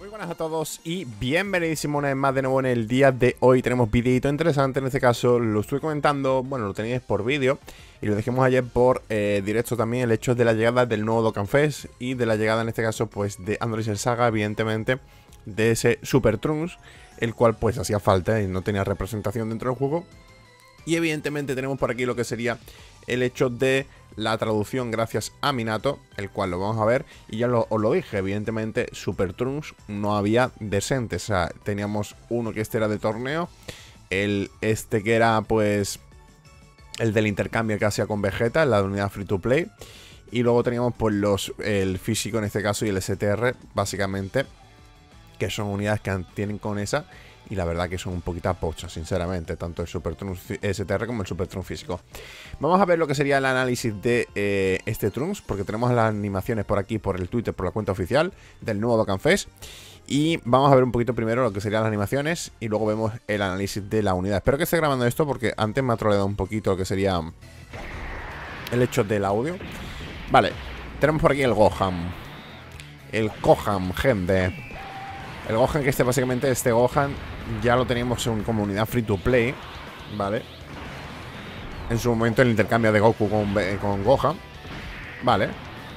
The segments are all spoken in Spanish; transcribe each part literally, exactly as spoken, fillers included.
Muy buenas a todos y bienvenidísimo una vez más de nuevo en el día de hoy. Tenemos videito interesante, en este caso lo estuve comentando, bueno, lo teníais por vídeo y lo dejamos ayer por eh, directo también, el hecho de la llegada del nuevo Dokkan Fest y de la llegada en este caso pues de Android Saga, evidentemente de ese Super Trunks, el cual pues hacía falta y no tenía representación dentro del juego. Y evidentemente tenemos por aquí lo que sería el hecho de la traducción gracias a Minato, el cual lo vamos a ver. Y ya lo, os lo dije, evidentemente Super Trunks no había decentes. O sea, teníamos uno que este era de torneo, el este que era pues el del intercambio que hacía con Vegeta, la de unidad free to play. Y luego teníamos pues los, el físico en este caso y el S T R, básicamente, que son unidades que tienen con esa. Y la verdad que son un poquito pochas, sinceramente, tanto el Super Trunks S T R como el Super Trunks físico. Vamos a ver lo que sería el análisis de eh, este Trunks, porque tenemos las animaciones por aquí, por el Twitter, por la cuenta oficial del nuevo Dokkan Fest. Y vamos a ver un poquito primero lo que serían las animaciones y luego vemos el análisis de la unidad. Espero que esté grabando esto porque antes me ha troleado un poquito lo que sería el hecho del audio. Vale, tenemos por aquí el Gohan. El Gohan, gente. El Gohan que este básicamente, este Gohan ya lo teníamos en comunidad free to play, ¿vale? En su momento el intercambio de Goku con, con Gohan, ¿vale?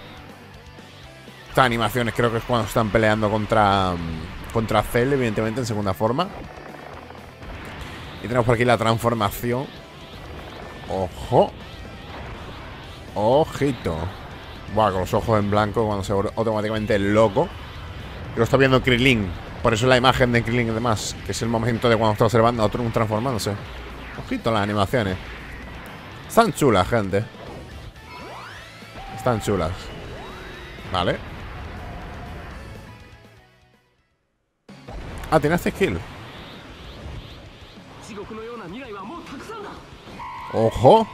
Estas animaciones creo que es cuando están peleando contra, contra Cell, evidentemente en segunda forma. Y tenemos por aquí la transformación. ¡Ojo! ¡Ojito! Buah, con los ojos en blanco cuando se vuelve automáticamente loco. Lo está viendo Krillin. Por eso la imagen de Krillin y demás, que es el momento de cuando está observando a otro transformándose. Ojito las animaciones. Están chulas, gente. Están chulas. Vale. Ah, tiene este skill. Ojo.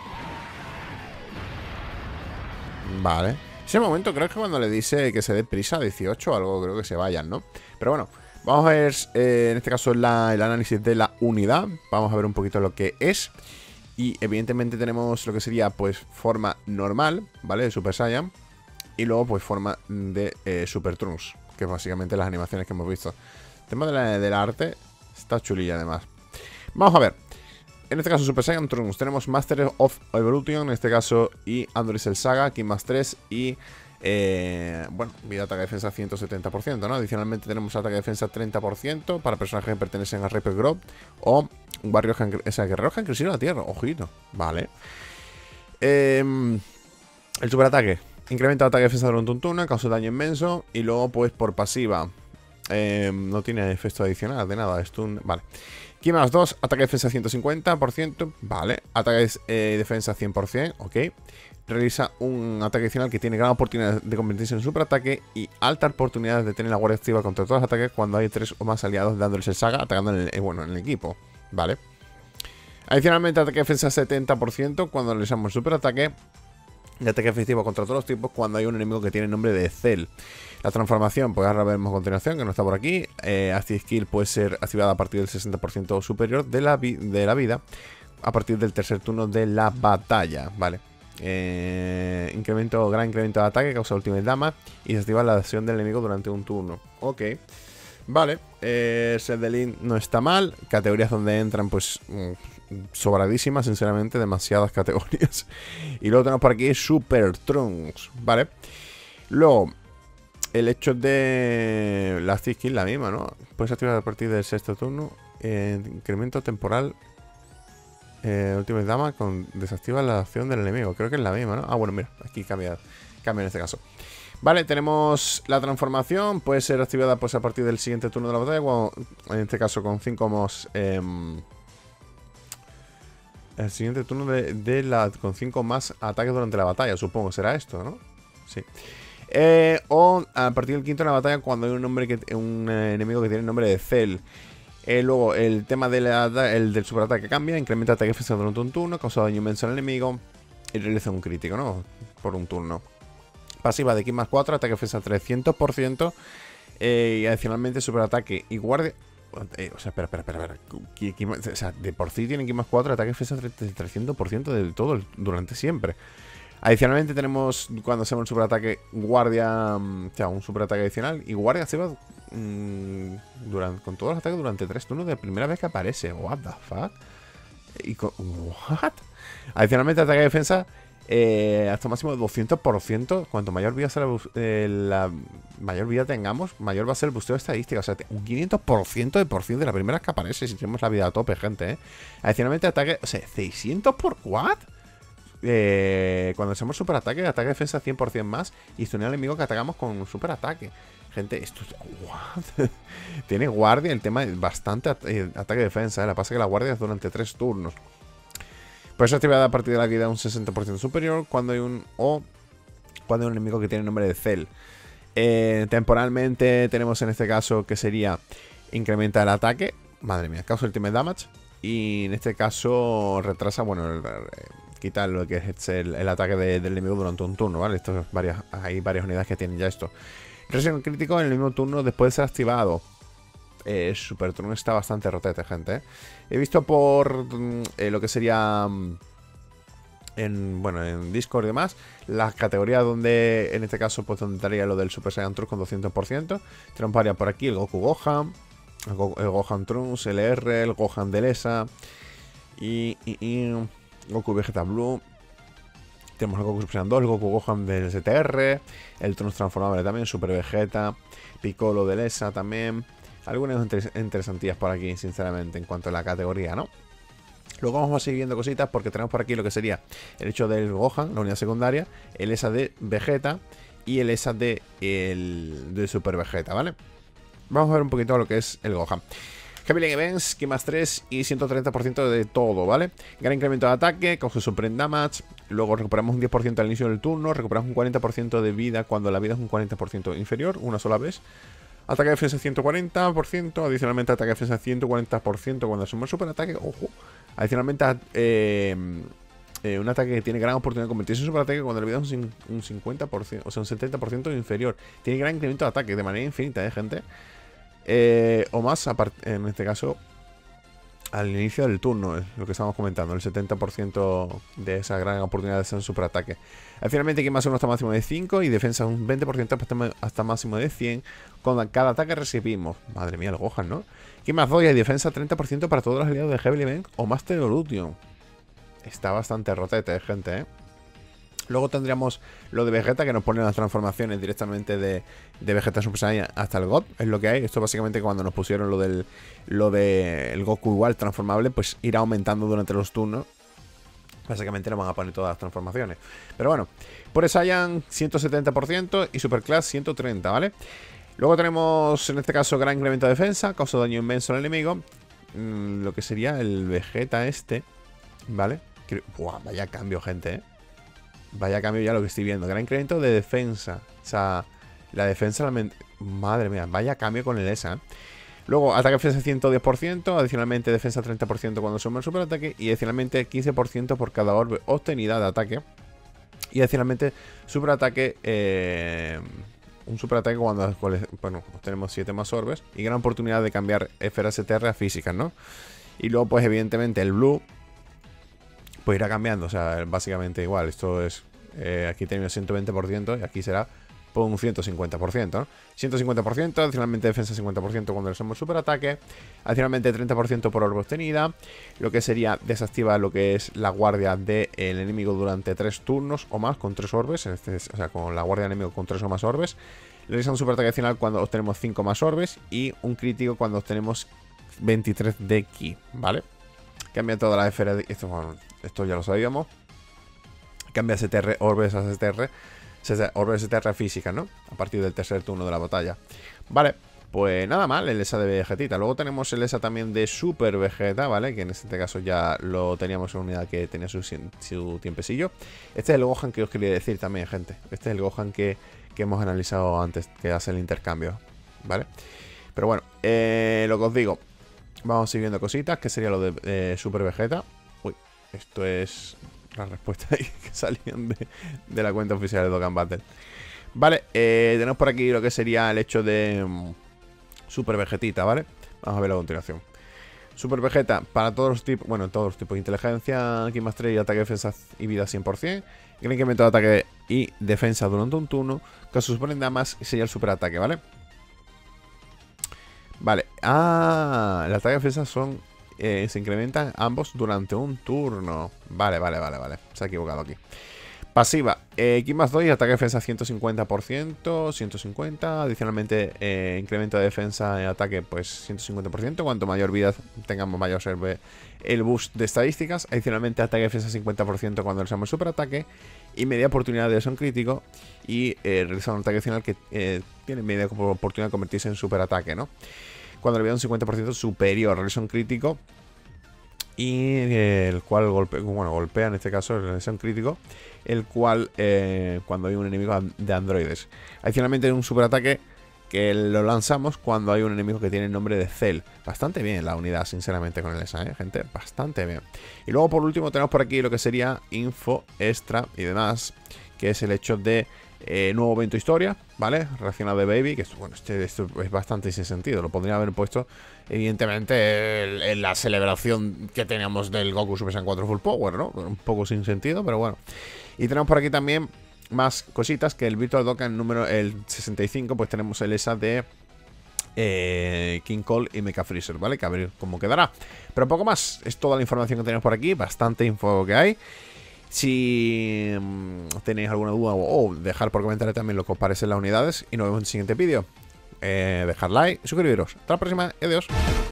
Vale. Ese momento creo que cuando le dice que se dé prisa, dieciocho o algo, creo que se vayan, ¿no? Pero bueno, vamos a ver eh, en este caso la, el análisis de la unidad. Vamos a ver un poquito lo que es. Y evidentemente tenemos lo que sería pues forma normal, ¿vale? De Super Saiyan. Y luego pues forma de eh, Super Trunks, que es básicamente las animaciones que hemos visto. El tema de la, del arte está chulilla además. Vamos a ver. En este caso Super Saiyan Trunks, tenemos Master of Evolution, en este caso, y Android Cell Saga, King más tres y, eh, bueno, vida ataque defensa ciento setenta por ciento, ¿no? Adicionalmente tenemos ataque defensa treinta por ciento para personajes que pertenecen a Reaper Grove o Warrior, o sea, Guerreros que han crecido la tierra, ojito, vale. Eh, el superataque, incrementa el ataque defensa durante un turno, causa daño inmenso, y luego, pues, por pasiva, eh, no tiene efecto adicional de nada, stun, vale. Ki más dos, ataque defensa ciento cincuenta por ciento, vale. Ataque eh, defensa cien por cien, ok. Realiza un ataque adicional que tiene gran oportunidad de convertirse en superataque y alta oportunidad de tener la guardia activa contra todos los ataques cuando hay tres o más aliados dándoles el saga atacando en el, eh, bueno, en el equipo, vale. Adicionalmente, ataque defensa setenta por ciento cuando realizamos el superataque. Y ataque efectivo contra todos los tipos cuando hay un enemigo que tiene el nombre de Cell. La transformación, pues ahora vemos a continuación, que no está por aquí. Eh, Active Skill puede ser activada a partir del sesenta por ciento superior de la, de la vida a partir del tercer turno de la batalla, ¿vale? Eh, incremento, gran incremento de ataque, causa ultimate damage y se activa la acción del enemigo durante un turno. Ok, vale. Eh, Set de Link no está mal. Categorías donde entran, pues... Mm, sobradísimas, sinceramente, demasiadas categorías. Y luego tenemos por aquí Super Trunks, ¿vale? Luego, el hecho de la Active Skill, la misma, ¿no? Puedes activar a partir del sexto turno. Eh, incremento temporal. Eh, Ultimate Dama con desactiva la acción del enemigo. Creo que es la misma, ¿no? Ah, bueno, mira, aquí cambia, cambia en este caso. Vale, tenemos la transformación. Puede ser activada pues a partir del siguiente turno de la batalla. O, en este caso con cinco más... Eh, el siguiente turno de, de la con cinco más ataques durante la batalla, supongo. Será esto, ¿no? Sí. Eh, o a partir del quinto de la batalla cuando hay un, nombre que, un eh, enemigo que tiene el nombre de Cell. Eh, luego, el tema de la, el del superataque cambia. Incrementa ataque defensa durante un turno, causa daño inmenso al enemigo y realiza un crítico, ¿no? Por un turno. Pasiva de Ki más cuatro, ataque defensa trescientos por ciento. Eh, y adicionalmente superataque y guardia... Eh, o sea, espera, espera, espera, espera. O sea, de por sí tienen Ki más cuatro, ataque defensa trescientos por ciento de todo el, durante siempre. Adicionalmente tenemos, cuando hacemos el superataque, guardia, o sea, un superataque adicional. Y guardia activa mmm, durante, con todos los ataques durante tres turnos de primera vez que aparece. What the fuck? Y con, what? Adicionalmente ataque de defensa eh, hasta un máximo de doscientos por ciento. Cuanto mayor vida sea la, eh, la mayor vida tengamos, mayor va a ser el busteo de estadística. O sea, un quinientos por ciento de por ciento de la primera vez que aparece si tenemos la vida a tope, gente, ¿eh? Adicionalmente ataque, o sea, seiscientos por what? Eh, cuando hacemos superataque, ataque de defensa cien por ciento más y stunear al enemigo que atacamos con un superataque. Gente, esto es... ¿What? Tiene guardia, el tema es bastante at eh, ataque de defensa, ¿eh? La pasa que la guardia es durante tres turnos. Por eso actividad a partir de la vida un sesenta por ciento superior cuando hay un... o cuando hay un enemigo que tiene nombre de Cell. Eh, temporalmente tenemos en este caso que sería incrementa el ataque. Madre mía, causa ultimate damage. Y en este caso retrasa, bueno, el, el, quita lo que es el, el ataque de, del enemigo durante un turno, ¿vale? Esto es varias, hay varias unidades que tienen ya esto. Reacción crítico en el mismo turno después de ser activado. Eh, Super turno está bastante rotete, gente, ¿eh? He visto por eh, lo que sería en, bueno, en Discord y demás, las categorías donde, en este caso, pues donde estaría lo del Super Saiyan Trunks con doscientos por ciento. Tenemos varias por aquí, el Goku Gohan, el, Go el Gohan Trunks, el R, el Gohan Delesa y, y, y Goku Vegeta Blue. Tenemos el Goku Super Saiyan dos, el Goku Gohan del S T R, el Trunks transformable también, Super Vegeta, Piccolo Delesa también. Algunas inter interesantillas por aquí, sinceramente, en cuanto a la categoría, ¿no? Luego vamos a seguir viendo cositas porque tenemos por aquí lo que sería el hecho del Gohan, la unidad secundaria, el E S A de Vegeta y el E S A de, el, de Super Vegeta, ¿vale? Vamos a ver un poquito lo que es el Gohan. Heavy Link Events, Ki más tres y ciento treinta por ciento de todo, ¿vale? Gran incremento de ataque, causa Supreme Damage. Luego recuperamos un diez por ciento al inicio del turno. Recuperamos un cuarenta por ciento de vida cuando la vida es un cuarenta por ciento inferior, una sola vez. Ataque de defensa ciento cuarenta por ciento. Adicionalmente ataque de defensa ciento cuarenta por ciento cuando hacemos super ataque. Ojo. Adicionalmente eh, eh, un ataque que tiene gran oportunidad de convertirse en super ataque cuando la vida es un, un cincuenta por ciento, o sea, un setenta por ciento inferior. Tiene gran incremento de ataque de manera infinita, ¿eh, gente? Eh, o más, en este caso, al inicio del turno, es lo que estamos comentando, el setenta por ciento de esa gran oportunidad de hacer un superataque. Finalmente, que más uno hasta máximo de cinco y defensa un veinte por ciento hasta, hasta máximo de cien. Con cada ataque recibimos, madre mía, el Gohan, ¿no? Que más dos y defensa treinta por ciento para todos los aliados de Heavy Event o Master Evolution. Está bastante rotete, gente, ¿eh? Luego tendríamos lo de Vegeta, que nos pone las transformaciones directamente de, de Vegeta Super Saiyan hasta el God. Es lo que hay. Esto básicamente cuando nos pusieron lo del lo de el Goku igual transformable, pues irá aumentando durante los turnos. Básicamente nos van a poner todas las transformaciones. Pero bueno, por Saiyan ciento setenta por ciento y Superclass ciento treinta, ¿vale? Luego tenemos en este caso gran incremento de defensa, causa daño inmenso al enemigo. Mm, lo que sería el Vegeta este, ¿vale? Que, buah, vaya cambio, gente, ¿eh? Vaya cambio ya lo que estoy viendo. Gran incremento de defensa. O sea, la defensa... La madre mía, vaya cambio con el E S A, ¿eh? Luego, ataque defensa ciento diez por ciento. Adicionalmente, defensa treinta por ciento cuando suma el superataque. Y adicionalmente, quince por ciento por cada orbe obtenida de ataque. Y adicionalmente, superataque... Eh, un superataque cuando... Bueno, obtenemos siete más orbes. Y gran oportunidad de cambiar esferas S T R a físicas, ¿no? Y luego, pues, evidentemente, el Blue... pues irá cambiando, o sea, básicamente igual. Esto es, eh, aquí tenemos ciento veinte por ciento y aquí será por un ciento cincuenta por ciento, ¿no? ciento cincuenta por ciento, adicionalmente defensa cincuenta por ciento cuando le hacemos superataque, adicionalmente treinta por ciento por orbe obtenida, lo que sería desactiva lo que es la guardia del enemigo durante tres turnos o más con tres orbes, este es, o sea, con la guardia del enemigo con tres o más orbes, le realiza un superataque adicional cuando obtenemos cinco más orbes y un crítico cuando obtenemos veintitrés de ki, ¿vale? Cambia toda la esfera de... Esto, bueno, esto ya lo sabíamos. Cambia S T R, orbes a S T R. Orbes S T R física, ¿no? A partir del tercer turno de la batalla. Vale, pues nada mal el E S A de Vegetita. Luego tenemos el E S A también de Super Vegeta, ¿vale? Que en este caso ya lo teníamos en una unidad que tenía su, su tiempecillo. Este es el Gohan que os quería decir también, gente. Este es el Gohan que, que hemos analizado antes, que hace el intercambio, ¿vale? Pero bueno, eh, lo que os digo... Vamos siguiendo cositas, que sería lo de eh, Super Vegeta. Uy, esto es la respuesta ahí que salían de, de la cuenta oficial de Dokkan Battle. Vale, eh, tenemos por aquí lo que sería el hecho de um, Super Vegetita, ¿vale? Vamos a verlo a continuación. Super Vegeta para todos los tipos, bueno, todos los tipos de inteligencia, Ki más tres y ataque, defensa y vida cien por cien. Gran incremento de ataque y defensa durante un turno. Que se supone nada más sería el super ataque, ¿vale? Vale. Ah, el ataque y defensa son... Eh, se incrementan ambos durante un turno. Vale, vale, vale, vale. Se ha equivocado aquí. Pasiva, eh, Ki más dos y ataque defensa ciento cincuenta por ciento, ciento cincuenta. Adicionalmente, eh, incremento de defensa y ataque, pues ciento cincuenta por ciento. Cuanto mayor vida tengamos, mayor serve el boost de estadísticas. Adicionalmente, ataque defensa cincuenta por ciento cuando usamos el super ataque. Y media oportunidad de son crítico. Y eh, realizar un ataque adicional que eh, tiene media oportunidad de convertirse en super ataque, ¿no? Cuando le vida un cincuenta por ciento superior, realiza un crítico. Y eh, el cual golpea, bueno, golpea en este caso, es un crítico, el cual eh, cuando hay un enemigo de androides. Adicionalmente un superataque que lo lanzamos cuando hay un enemigo que tiene el nombre de Cell. Bastante bien la unidad, sinceramente, con el esa, ¿eh, gente? Bastante bien. Y luego por último tenemos por aquí lo que sería info extra y demás, que es el hecho de eh, nuevo evento historia, ¿vale? Relacionado de Baby, que bueno, este, esto es bastante sin sentido. Lo podría haber puesto, evidentemente, en la celebración que teníamos del Goku Super Saiyan cuatro Full Power, ¿no? Un poco sin sentido, pero bueno. Y tenemos por aquí también más cositas, que el Virtual Dokkan número el sesenta y cinco, pues tenemos el esa de eh, King Cole y Mecha Freezer, ¿vale? Que a ver cómo quedará. Pero poco más, es toda la información que tenemos por aquí, bastante info que hay. Si mmm, tenéis alguna duda o, o dejar por comentario también lo que os parecen las unidades. Y nos vemos en el siguiente vídeo. Eh, dejar like y suscribiros. Hasta la próxima. Adiós.